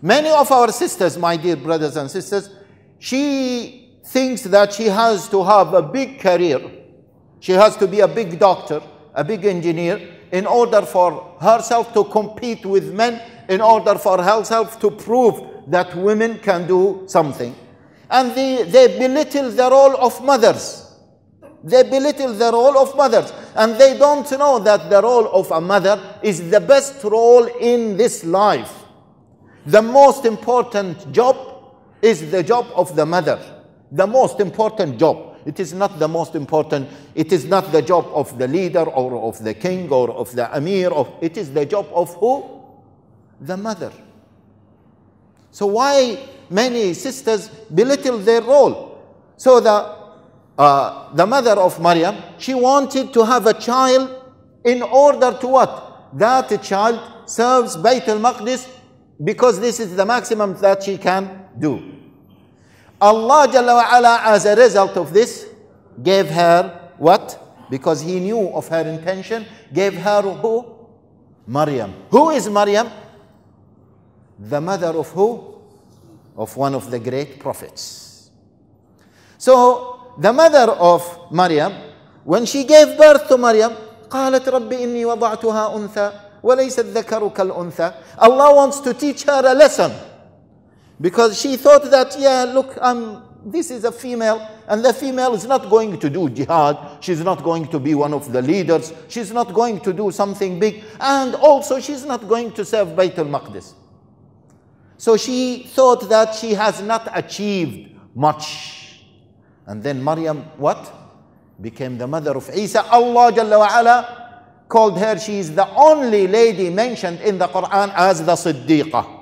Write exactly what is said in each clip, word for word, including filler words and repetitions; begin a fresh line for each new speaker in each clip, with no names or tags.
Many of our sisters, my dear brothers and sisters, she thinks that she has to have a big career. She has to be a big doctor, a big engineer, in order for herself to compete with men, in order for herself to prove that women can do something. And they, they belittle the role of mothers. They belittle the role of mothers. And they don't know that the role of a mother is the best role in this life. The most important job is the job of the mother. The most important job. It is not the most important, it is not the job of the leader or of the king or of the emir. Of, it is the job of who? The mother. So why many sisters belittle their role? So the, uh, the mother of Maryam, she wanted to have a child in order to what? That child serves Bayt al-Maqdis, because this is the maximum that she can do. Allah Jalla wa Ala, as a result of this, gave her what? Because he knew of her intention, gave her who? Maryam. Who is Maryam? The mother of who? Of one of the great prophets. So the mother of Maryam, when she gave birth to Maryam, قالت رب إني وضعتها أنثى وليس الذكر كالأنثى. Allah wants to teach her a lesson, because she thought that, yeah, look, um, this is a female, and the female is not going to do jihad, she's not going to be one of the leaders, she's not going to do something big, and also she's not going to serve Bayt al-Maqdis. So she thought that she has not achieved much. And then Maryam, what? Became the mother of Isa. Allah Jalla wa Ala called her, she is the only lady mentioned in the Qur'an as the Siddiqah.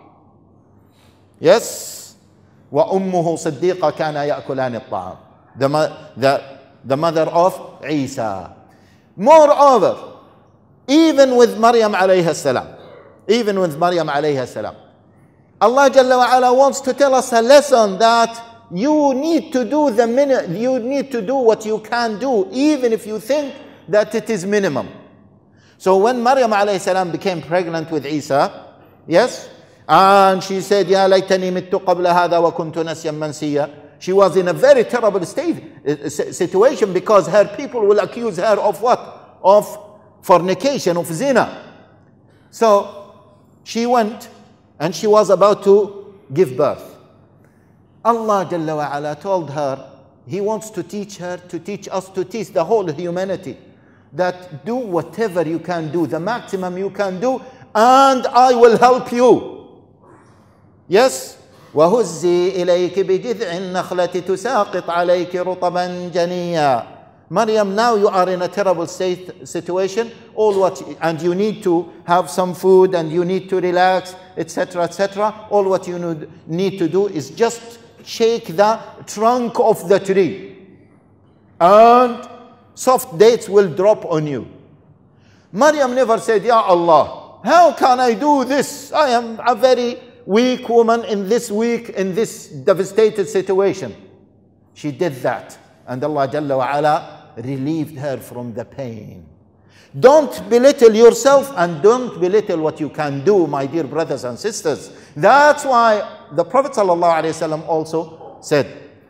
Yes? وَأُمُّهُ صِدِّيقَ كَانَ يَأْكُلَانِ الطَّعَامِ. The, the, the mother of Isa. Moreover, even with Maryam alayha salam, even with Maryam alayha salam, Allah Jalla wa Ala wants to tell us a lesson that you need to do the minute, you need to do what you can do, even if you think that it is minimum. So when Maryam alayhi salam became pregnant with Isa, yes, and she said, Ya laytani mittu qabla hadha wa kuntu nasyan mansiya. She was in a very terrible state, uh, situation, because her people will accuse her of what? Of fornication, of zina. So she went and she was about to give birth. Allah Jalla wa Ala told her, He wants to teach her, to teach us, to teach the whole humanity, that do whatever you can do, the maximum you can do, and I will help you. Yes? وَهُزِّي إِلَيْكِ بِجِذْعِ النَّخْلَةِ تُسَاقِطْ عَلَيْكِ رُطَبًا جَنِيًّا. Maryam, now you are in a terrible state, situation, all what, and you need to have some food, and you need to relax, et cetera, et cetera. All what you need to do is just shake the trunk of the tree, and soft dates will drop on you. Maryam never said, Ya Allah, how can I do this? I am a very weak woman in this weak, in this devastated situation. She did that, and Allah Jalla wa Ala relieved her from the pain. Don't belittle yourself, and don't belittle what you can do, my dear brothers and sisters. That's why the Prophet ﷺ also said,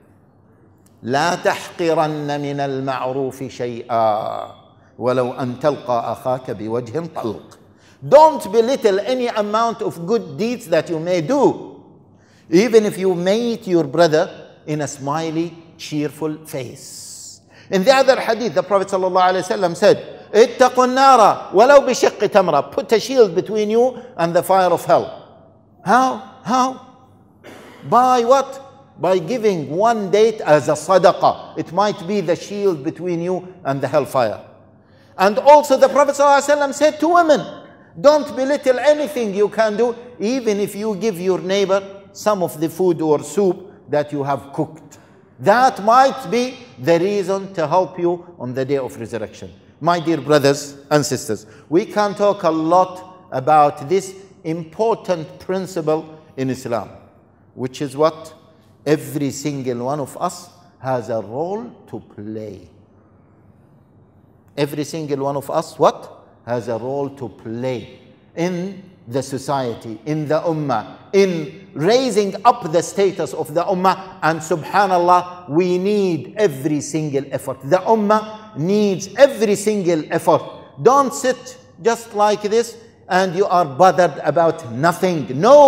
لا تحقرن من المعروف شيئا ولو أن تلقى أخاك بوجه طلق. Don't belittle any amount of good deeds that you may do, even if you meet your brother in a smiley, cheerful face. In the other hadith, the Prophet ﷺ said, اتقوا النار ولو بشق تمرة. Put a shield between you and the fire of hell. How? How? By what? By giving one date as a sadaqah. It might be the shield between you and the hellfire. And also the Prophet ﷺ said to women, don't belittle anything you can do, even if you give your neighbor some of the food or soup that you have cooked. That might be the reason to help you on the day of resurrection. My dear brothers and sisters, we can talk a lot about this important principle in Islam, which is what? Every single one of us has a role to play. Every single one of us, what? Has a role to play in the society, in the ummah, in raising up the status of the ummah. And subhanallah, we need every single effort. The ummah needs every single effort. Don't sit just like this and you are bothered about nothing.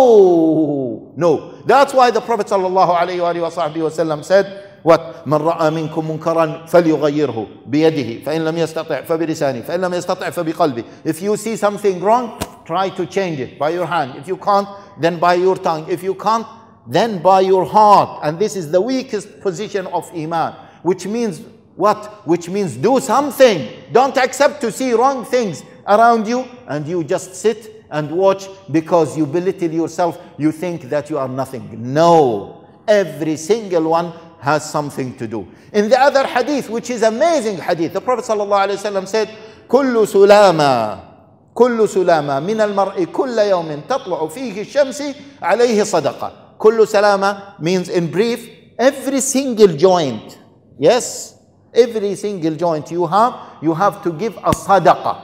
No, no. That's why the Prophet sallallahu alayhi wa sallam said, what? من رأى منكم منكرا فليغيره بيده فإن لم يستطع فبلسانه فإن لم يستطع فبقلبه. If you see something wrong, try to change it by your hand. If you can't, then by your tongue. If you can't, then by your heart. And this is the weakest position of iman. Which means what? Which means do something. Don't accept to see wrong things around you and you just sit and watch because you belittle yourself. You think that you are nothing. No. Every single one has something to do. In the other hadith, which is amazing hadith, the Prophet ﷺ said, كل سلامة كل سلامة من المرء كل يوم تطلع فيه الشمس عليه صدقة. كل سلامة means, in brief, every single joint. Yes, every single joint you have, you have to give a sadaqah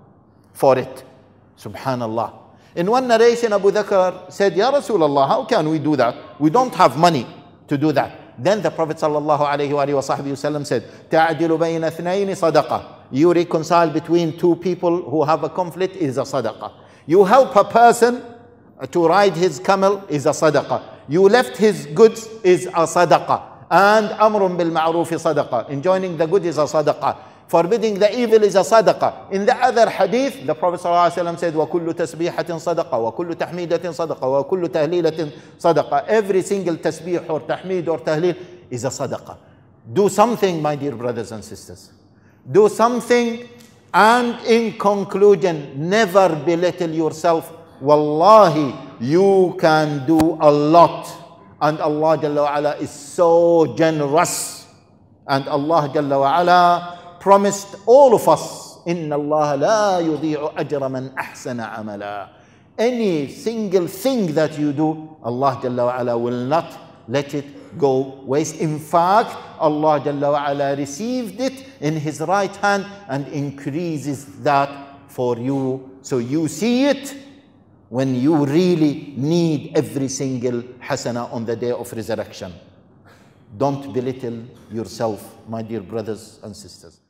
for it. Subhanallah. In one narration, Abu Bakr said, Ya Rasulullah, how can we do that? We don't have money to do that. Then the Prophet sallallahu alayhi wa sallam said, تعدل بين اثنين صدقة. You reconcile between two people who have a conflict is a sadaqah. You help a person to ride his camel is a sadaqah. You left his goods is a sadaqah. And amrun bil ma'ruf sadaqah. Enjoining the good is a sadaqah. Forbidding the evil is a sadaqah. In the other hadith, the Prophet ﷺ said, وَكُلُّ تَسْبِيحَةٍ صَدَقَةٍ وَكُلُّ تَحْمِيدَةٍ صَدَقَةٍ وَكُلُّ تَهْلِيلَةٍ صَدَقَةٍ. Every single tasbih or tahmid or tahleel is a sadaqah. Do something, my dear brothers and sisters. Do something, and in conclusion, never belittle yourself. Wallahi, you can do a lot. And Allah Jalla wa Ala is so generous. And Allah Jalla wa Ala promised all of us, Inna Allah la yudhi'u ajra man ahsana amala. Any single thing that you do, Allah Jalla wa Ala will not let it go waste. In fact, Allah Jalla wa Ala received it in His right hand and increases that for you. So you see it when you really need every single hasana on the day of resurrection. Don't belittle yourself, my dear brothers and sisters.